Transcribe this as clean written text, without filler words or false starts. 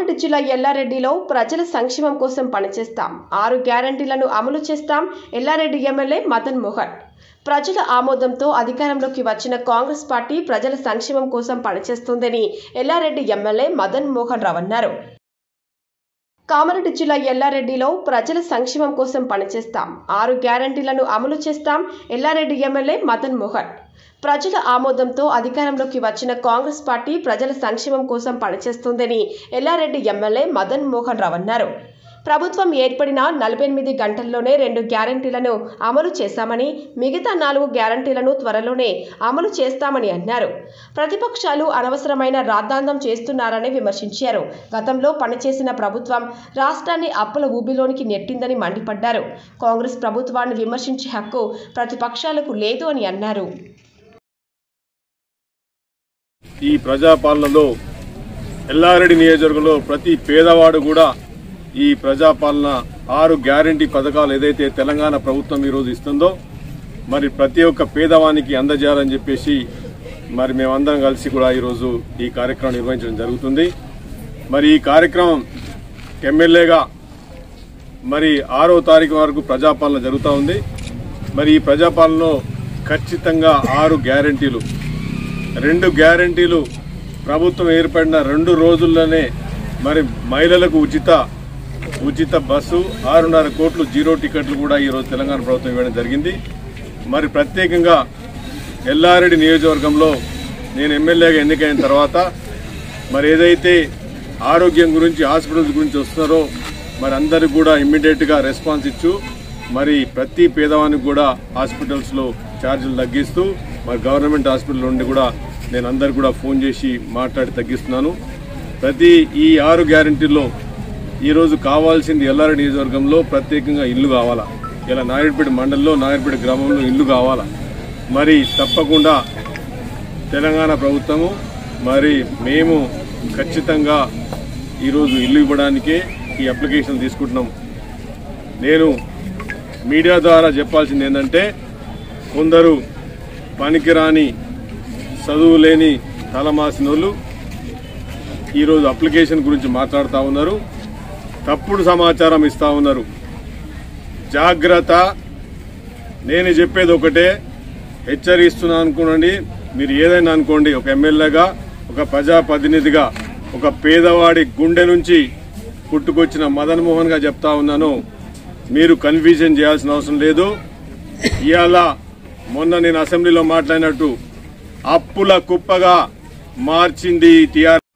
కామారెడ్డి జిల్లా ఎల్లారెడ్డిలో ప్రజల సంక్షేమం కోసం పనిచేస్తాం. 6 గ్యారెంటీలను అమలు చేస్తాం. ఎల్లారెడ్డి ఎమ్మెల్యే మదన్ మోహన్. ప్రజల ఆమోదంతో అధికారంలోకి వచ్చిన కాంగ్రెస్ పార్టీ ప్రజల సంక్షేమం కోసం పనిచేస్తుందని ఎల్లారెడ్డి ఎమ్మెల్యే మదన్ మోహన్ రావు అన్నారు. కామారెడ్డి జిల్లా ఎల్లారెడ్డిలో ప్రజల సంక్షేమం కోసం పనిచేస్తాం. 6 గ్యారెంటీలను అమలు చేస్తాం. ఎల్లారెడ్డి ఎమ్మెల్యే మదన్ మోహన్. ప్రజల ఆమోదంతో అధికారంలోకి వచ్చిన కాంగ్రెస్ పార్టీ ప్రజల సంక్షేమం కోసం పనిచేస్తుందని ఎల్లారెడ్డి ఎమ్మెల్యే మదన్ మోహన్ రావు అన్నారు. ప్రభుత్వం ఏర్పడిన 48 గంటల్లోనే 2 గ్యారెంటీలను అమలు చేశామని, మిగతా 4 గ్యారెంటీలను త్వరలోనే అమలు చేస్తామని అన్నారు. ప్రతిపక్షాలు అనవసరమైన రాద్ధాంతం చేస్తున్నారని విమర్శించారు. గతంలో పనిచేసిన ప్రభుత్వం రాష్ట్రాన్ని అప్పుల ఊబిలోనికి నెట్టిందని మండిపడ్డారు. కాంగ్రెస్ ప్రభుత్వాన్ని విమర్శించే హక్కు ప్రతిపక్షాలకు లేదు అని అన్నారు. ఈ ప్రజాపాలనలో ఎల్లారెడ్డి నియోజకవర్గంలో ప్రతి పేదవాడు కూడా ఈ ప్రజాపాలన 6 గ్యారెంటీ పథకాలు ఏదైతే తెలంగాణ ప్రభుత్వం ఈరోజు ఇస్తుందో మరి ప్రతి ఒక్క పేదవానికి అందజేయాలని చెప్పేసి మరి మేమందరం కలిసి కూడా ఈరోజు ఈ కార్యక్రమం నిర్వహించడం జరుగుతుంది. మరి ఈ కార్యక్రమం ఎమ్మెల్యేగా మరి 6వ తారీఖు వరకు ప్రజాపాలన జరుగుతూ ఉంది. మరి ఈ ప్రజాపాలనలో ఖచ్చితంగా 6 గ్యారెంటీలు 2 గ్యారెంటీలు ప్రభుత్వం ఏర్పడిన 2 రోజుల్లోనే మరి మహిళలకు ఉచిత బస్సు 6.5 కోట్లు జీరో టికెట్లు కూడా ఈరోజు తెలంగాణ ప్రభుత్వం ఇవ్వడం జరిగింది. మరి ప్రత్యేకంగా ఎల్లారెడ్డి నియోజకవర్గంలో నేను ఎమ్మెల్యేగా ఎన్నికైన తర్వాత మరి ఏదైతే ఆరోగ్యం గురించి హాస్పిటల్స్ గురించి వస్తున్నారో మరి అందరికి కూడా ఇమ్మీడియట్గా రెస్పాన్స్ ఇచ్చు మరి ప్రతి పేదవానికి కూడా హాస్పిటల్స్లో ఛార్జీలు తగ్గిస్తూ మరి గవర్నమెంట్ హాస్పిటల్ నుండి కూడా నేను అందరికి కూడా ఫోన్ చేసి మాట్లాడి తగ్గిస్తున్నాను. ప్రతి ఈ 6 గ్యారెంటీల్లో ఈరోజు కావాల్సింది ఎల్లారెడ్డి నియోజకవర్గంలో ప్రత్యేకంగా ఇల్లు కావాలా. ఇలా నాయుడుపేట మండలంలో నాయుడుపేట గ్రామంలో ఇల్లు కావాలా. మరి తప్పకుండా తెలంగాణ ప్రభుత్వము మరి మేము ఖచ్చితంగా ఈరోజు ఇల్లు ఇవ్వడానికే ఈ అప్లికేషన్ తీసుకుంటున్నాం. నేను మీడియా ద్వారా చెప్పాల్సింది ఏంటంటే కొందరు పనికిరాని చదువు లేని తలమాసినోళ్ళు ఈరోజు అప్లికేషన్ గురించి మాట్లాడుతూ ఉన్నారు, తప్పుడు సమాచారం ఇస్తూ ఉన్నారు. జాగ్రత్త. నేను చెప్పేది ఒకటే, హెచ్చరిస్తున్నా అనుకోండి. మీరు ఏదైనా అనుకోండి, ఒక ఎమ్మెల్యేగా ఒక ప్రజాప్రతినిధిగా ఒక పేదవాడి గుండె నుంచి పుట్టుకొచ్చిన మదన్ మోహన్గా చెప్తా ఉన్నాను. మీరు కన్ఫ్యూజన్ చేయాల్సిన అవసరం లేదు. ఇవాళ మొన్న నేను అసెంబ్లీలో మాట్లాడినట్టు అప్పుల కుప్పగా మార్చింది టీఆర్